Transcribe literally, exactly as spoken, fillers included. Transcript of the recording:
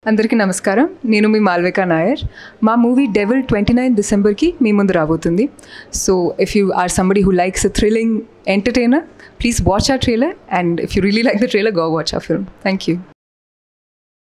అందరికీ నమస్కారం. నేను మీ మాల్విక నాయర్. మా మూవీ డెవిల్ ట్వంటీ నైన్ డిసెంబర్కి మీ ముందు రాబోతుంది. So if you are somebody who likes a thrilling entertainer, please watch a trailer, and if you really like the trailer, go watch a film. Thank you.